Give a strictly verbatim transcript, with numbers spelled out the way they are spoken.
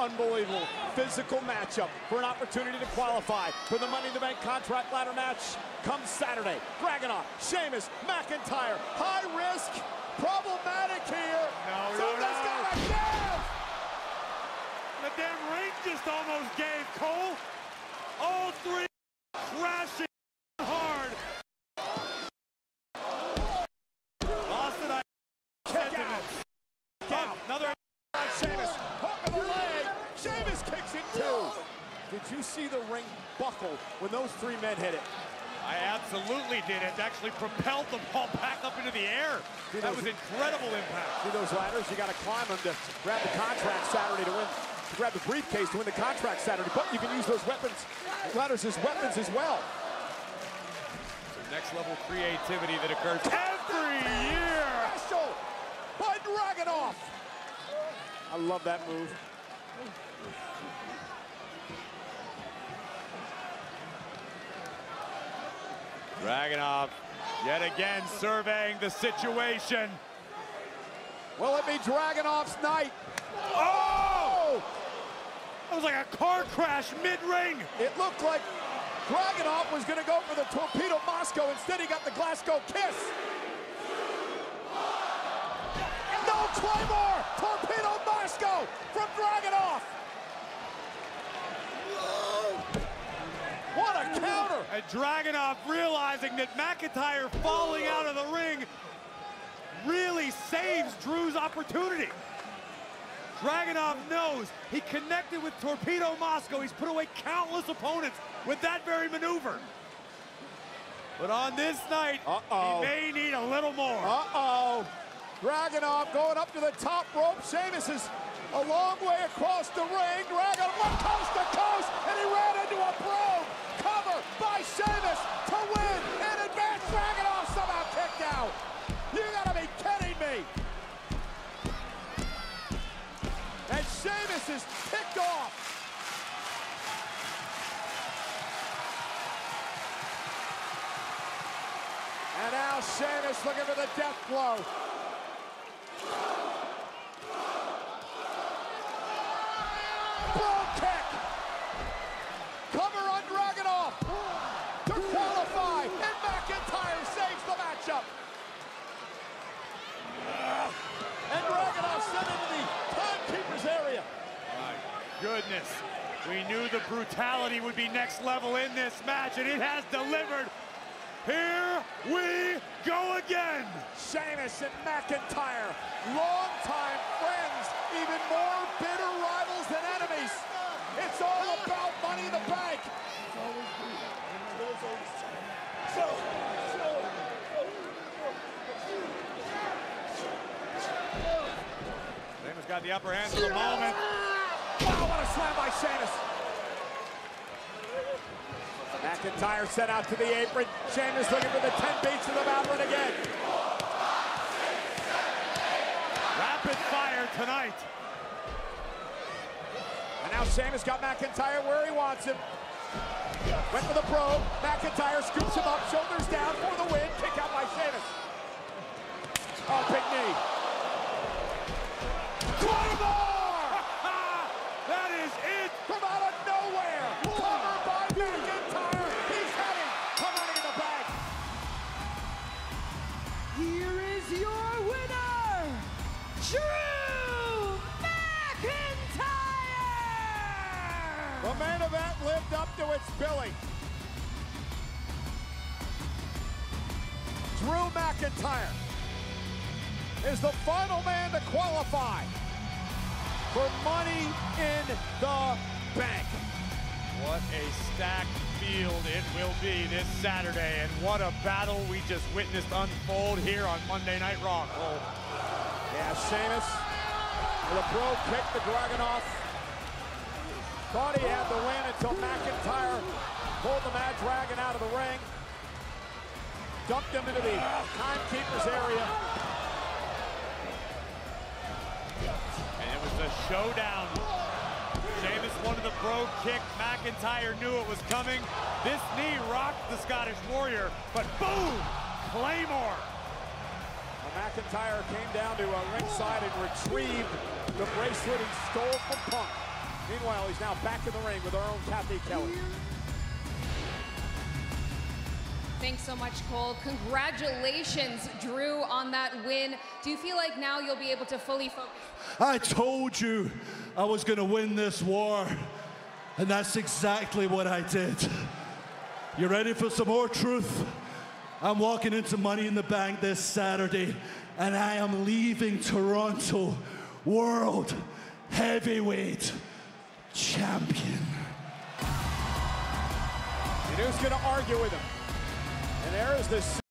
unbelievable physical matchup for an opportunity to qualify for the Money in the Bank contract ladder match comes Saturday. Dragunov, Sheamus, McIntyre, high risk, problematic here. No, Something's no, no. gotta give. The damn ring just almost gave, Cole. All three crashing hard. Lost it. I Kick out. oh, another. Sheamus, hook of the leg. Sheamus kicks it too. Did you see the ring buckle when those three men hit it? I absolutely did. It actually propelled the ball back up into the air. See that those, was incredible impact. See those ladders? You got to climb them to grab the contract Saturday to win. To grab the briefcase to win the contract Saturday. But you can use those weapons, ladders as weapons as well. So next level creativity that occurs every year. Special by Dragunov. I love that move. Dragunov yet again surveying the situation. Will it be Dragunov's night? Oh! That was like a car crash mid-ring. It looked like Dragunov was going to go for the Torpedo Moscow. Instead, he got the Glasgow Kiss. No Claymore! Torpedo Moscow from Dragunov. What a counter! And Dragunov realizing that McIntyre falling out of the ring really saves Drew's opportunity. Dragunov knows he connected with Torpedo Moscow. He's put away countless opponents with that very maneuver. But on this night, Uh-oh. he may need a little more. Uh-oh. Dragunov going up to the top rope. Sheamus is a long way across the ring. Dragunov went coast to coast, and he ran into a brogue. Cover by Sheamus to win and advance. Dragunov somehow kicked out. You gotta be kidding me. And Sheamus is picked off. And now Sheamus looking for the death blow. Brogue kick. Cover on Dragunov to qualify, and McIntyre saves the matchup. And Dragunov sent into the timekeeper's area. My goodness. We knew the brutality would be next level in this match, and it has delivered. Here we go again. Sheamus and McIntyre, longtime friends, even more bitter rivals than enemies. It's all about Money in the Bank. Sheamus got the upper hand for the moment. Wow, what a slam by Sheamus. McIntyre set out to the apron. Sheamus looking for the ten beats of the mountain again. Rapid fire tonight. And now Sheamus got McIntyre where he wants him. Went for the probe. McIntyre scoops him up, shoulders down for the win. Kick out by Sheamus. Oh, big knee. Claymore! That is it. From out of nowhere. Cover by McIntyre. He's heading to Money in the Bank. Here is your winner, Drew McIntyre! The main event lived up to its billing. Drew McIntyre is the final man to qualify for Money in the Bank. What a stacked field it will be this Saturday, and what a battle we just witnessed unfold here on Monday Night Raw, Cole. Yeah, Sheamus with a brogue kick to Dragunov. Thought he had the win until McIntyre pulled the Mad Dragon out of the ring. Dumped him into the timekeeper's area. And it was a showdown. Sheamus wanted the brogue kick. McIntyre knew it was coming. This knee rocked the Scottish Warrior, but boom! Claymore. Well, McIntyre came down to uh, ringside and retrieved the bracelet he stole from Punk. Well, he's now back in the ring with our own Kathy Kelly. Thanks so much, Cole. Congratulations, Drew, on that win. Do you feel like now you'll be able to fully focus? I told you I was going to win this war, and that's exactly what I did. You ready for some more truth? I'm walking into Money in the Bank this Saturday, and I am leaving Toronto World Heavyweight Champion. And who's going to argue with him? And there is the